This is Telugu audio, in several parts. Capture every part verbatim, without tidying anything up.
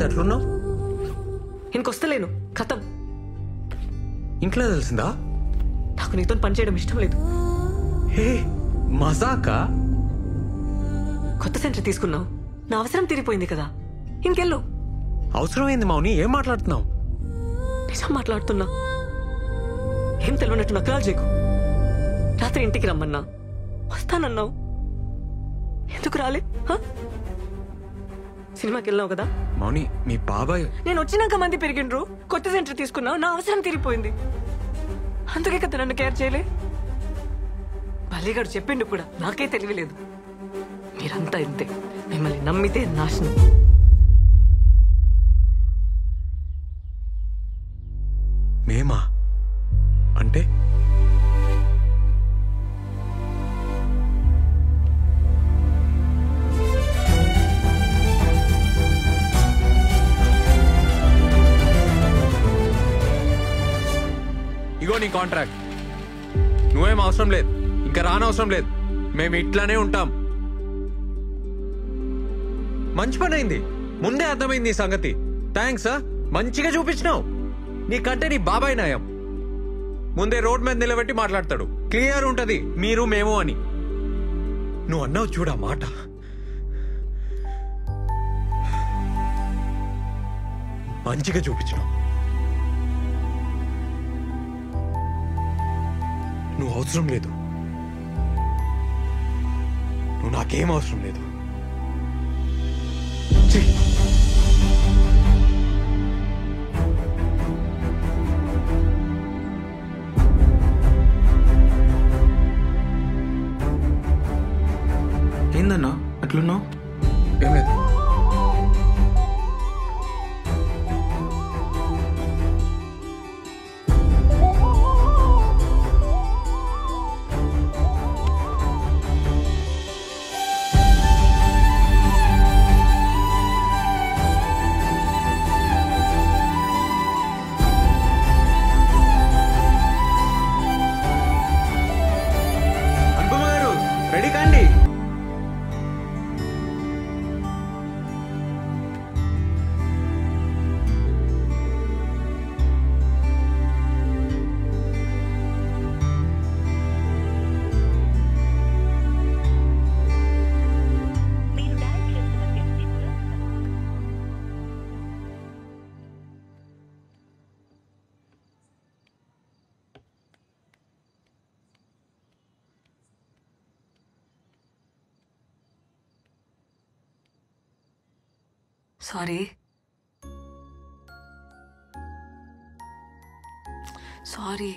అట్లున్నావు? ఇంకొస్తలేను, ఖతం. ఇంట్లో తెలిసిందా? నాకు నీతో పని చేయడం ఇష్టం లేదు. హే మజాకా? కొత్త సెంటర్ తీసుకున్నావు, నా అవసరం తీరిపోయింది కదా, ఇంకెళ్ళు. అవసరం ఏంది మౌని? ఏం మాట్లాడుతున్నావు? నిజం మాట్లాడుతున్నా. ఏం తెలియనట్టు నకరాలు చేయకు. రాత్రి ఇంటికి రమ్మన్నా, వస్తానన్నావు, ఎందుకు రాలే? సినిమాకి వెళ్ళావు కదా మౌని. మీ బాబాయ్ నేను వచ్చినాక మంది పెరిగిండ్రు, కొత్త సెంటర్ తీసుకున్నావు, నా అవసరం తీరిపోయింది, అందుకే కదా నన్ను కేర్ చేయలే. బలిగాడు చెప్పిండు కూడా, నాకే తెలియలేదు. మీరంతా ఇంతే, మిమ్మల్ని నమ్మితే నాశనం. మేమా అంటే? ఇగో నీ కాంట్రాక్ట్. నువ్వేం అవసరం లేదు, ఇంకా రానవసరం లేదు. మేము ఇట్లానే ఉంటాం. మంచి పని అయింది, ముందే అర్థమైంది ఈ సంగతి. థ్యాంక్స్. మంచిగా చూపించినావు. నీకంటే నీ బాబాయ్ నయం. ముందే రోడ్ మీద నిలబెట్టి మాట్లాడతాడు, క్లియర్ ఉంటది మీరు మేము అని. నువ్వు అన్నావు చూడా మాట. మంచిగా చూపించినావు. నువ్వు అవసరం లేదు, నువ్వు నాకేం అవసరం లేదు. ఏందన్నా అట్లున్నావు? ఏం లేదు. అనుపమ గారు రెడీ కాండి. Sorry sorry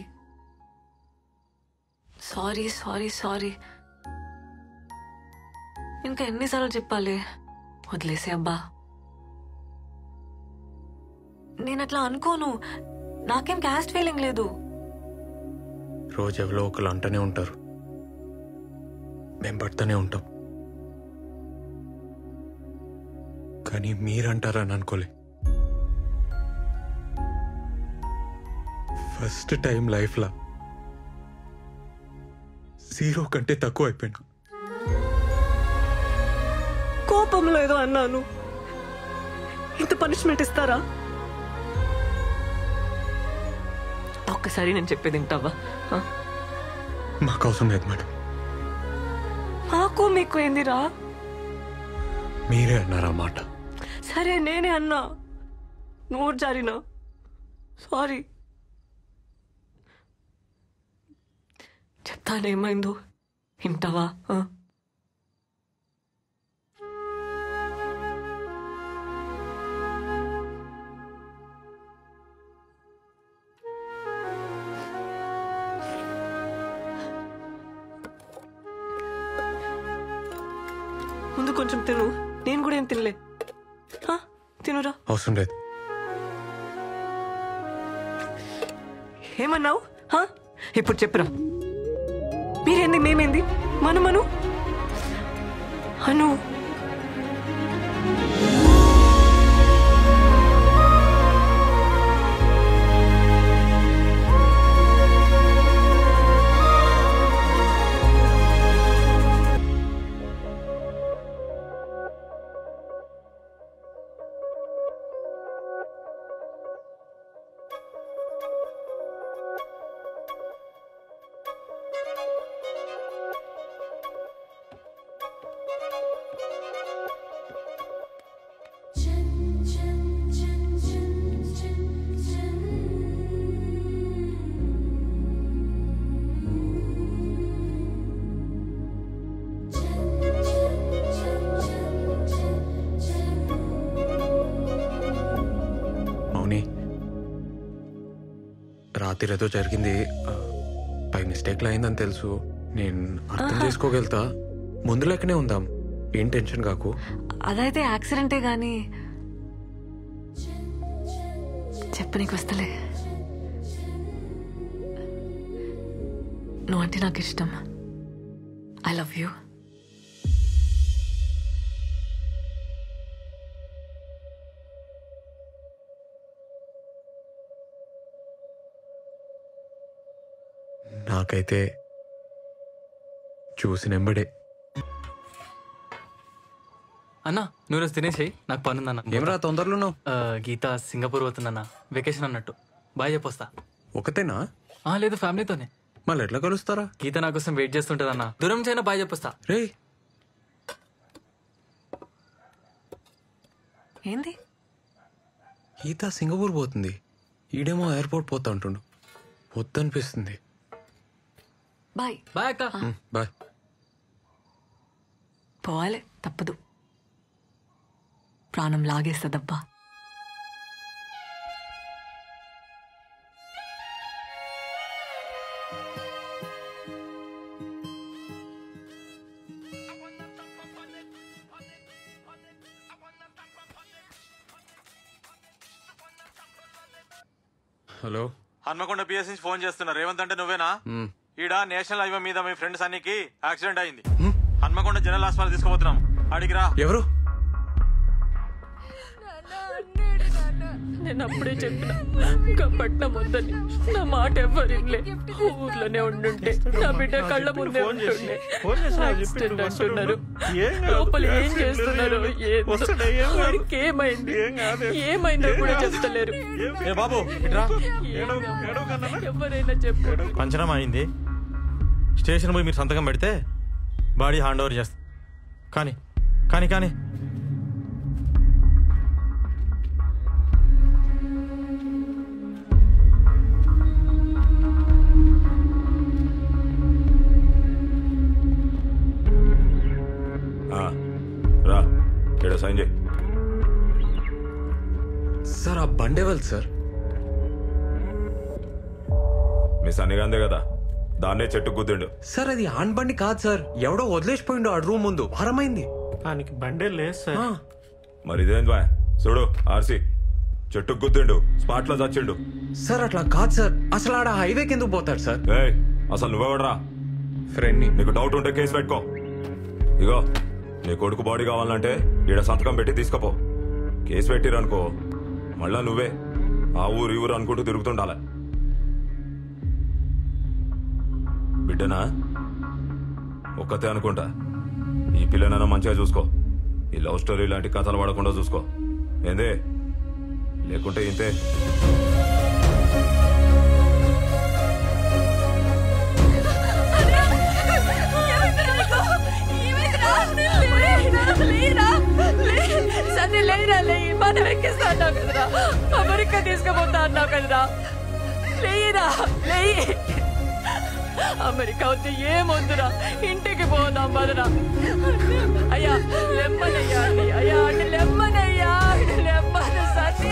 sorry sorry sorry ఇంకా ఎన్నిసార్లు చెప్పాలి? వదిలేసే అబ్బా. నేను అట్లా అనుకోను, నాకేం క్యాస్ట్ ఫీలింగ్ లేదు. రోజు ఎవరో ఒకరు అంటూనే ఉంటారు, మేము పడుతూనే ఉంటాం. కానీ మీరంటారని అనుకోలే. ఫస్ట్ టైం లైఫ్లో జీరో కంటే తక్కువ అయిపోయినా. కోపంలో ఏదో అన్నాను, ఇంత పనిష్మెంట్ ఇస్తారా? ఒక్కసారి నేను చెప్పేది వింటావా? మాకు అవసరం లేదు మేడం. మాకు మీకు ఏందిరా? మీరే అన్నారా మాట. సరే నేనే అన్నా, నోరు జారినా, సారీ. చెప్తానేమైందో వింటావా? ముందు కొంచెం తిను, నేను కూడా ఏం తినలే. తినురా. అవసరం లేదు. ఏమన్నావు? ఇప్పుడు చెప్పురా. మీరేంది, మేమేంది, మనమను అను. రాత్రి ఏదో జరిగింది, బై మిస్టేక్లో అయిందని తెలుసు. నేను అర్థం చేసుకోగలుగుతా. ముందు లెక్కనే ఉందాం, ఏం టెన్షన్ కాకు. అదైతే యాక్సిడెంటే గాని చెప్పు, నీకు వస్తలే. నువ్వు అంటే నాకు ఇష్టం. I love you. నాకైతే చూసినెంబడే. అన్నా నువ్వు రోజు తినేసేయి, నాకు పని ఉందన్న. ఏమరా తొందరలో ఉన్నావు? గీత సింగపూర్ పోతుందన్న, వెకేషన్ అన్నట్టు. బాయ్ చెప్పొస్తా. ఒకతేనా? లేదు, ఫ్యామిలీతోనే. మళ్ళీ ఎట్లా కలుస్తారా? గీత నా కోసం వెయిట్ చేస్తుంటది అన్న. దూరం నుంచి అయినా బాయ్ చెప్పొస్తా. రే ఏంది? గీత సింగపూర్ పోతుంది, ఈడేమో ఎయిర్పోర్ట్ పోతా అంటుండు. వద్దనిపిస్తుంది. బాయ్. బాయ్ అక్క. బాయ్. పోవాలి, తప్పదు. ప్రాణం లాగేస్తుందబ్బా. హలో, హన్మకొండ పిఎస్ నుంచి ఫోన్ చేస్తున్నా. రేవంత్ అంటే నువ్వేనా? ఈడ నేషనల్ హైవే మీద మీ ఫ్రెండ్ సన్నీకి యాక్సిడెంట్ అయింది. హన్మకొండ జనరల్ హాస్పిటల్ తీసుకుపోతున్నాం. అడిగిరా. ఎవరు? నేను అప్పుడే చెప్పిన ఇంకా పట్నం వద్దని. నా మాట ఎవ్వరిలే. ఊర్లోనే ఉండుంటే నా బిడ్డ కళ్ళ ముందే ఉంటుండే. యాక్సిడెంట్ అంటున్నారు. లోపల ఏం చేస్తున్నారు? వాడికి ఏమైంది? ఏమైందో కూడా చెప్తలేరు. ఏ బాబు ఇట్రా. ఎవరైనా చెప్పు. పంచనం అయింది. స్టేషన్ పోయి మీరు సంతకం పెడితే బాడీ హ్యాండ్ ఓవర్ చేస్తా. కానీ కానీ కానీ రా, ఇక్కడ సైన్ చేయి. సార్ ఆ బండేవల్ సార్. మీ సన్నిగాందే కదా, దాన్నే చెట్టు గుద్దిండు. సార్ అది ఆన్ బండి కాదు సార్, ఎవడో వదిలేసిపోయిండు ఆ రూమ్ ముందు. వారమైంది. ఆయనకి బండే లేదు సార్. మరి ఇదేం బా చూడు, ఆర్సీ చెట్టు గుద్దిండు, స్పాట్ లో చచ్చిండు. సార్ అట్లా కాదు సార్, అసలు ఆడ హైవేకి ఎందుకు పోతాడు సార్? ఏయ్, అసలు నువ్వెవడరా? ఫ్రెండ్ని. నీకు డౌట్ ఉంటే కేసు పెట్టుకో. ఇగో నీ కొడుకు బాడీ కావాలంటే ఈడ సంతకం పెట్టి తీసుకపో. కేసు పెట్టిరనుకో మళ్ళా నువ్వే ఆ ఊరు ఈ ఊరు అనుకుంటూ తిరుగుతుండాల. బిడ్డనా ఒక్కతే అనుకుంటా. ఈ పిల్లనైనా మంచిగా చూసుకో. ఈ లవ్ స్టోరీ లాంటి కథలు పడకుండా చూసుకో. ఏందే? లేకుంటే ఇంతే. సరే లేరా, లే. మనం ఎక్కిస్తా అన్నావు కదరా, అమెరికా తీసుకుపోతా అన్నావు కదరా. లేరా, లే. అమెరికా వద్దు, ఏమొద్దురా, ఇంటికి పోదాం బదురా. అయ్యా లెమ్మనయ్యా, అయ్యా అంటే లెమ్మనయ్యా, లెమ్మను సత్య.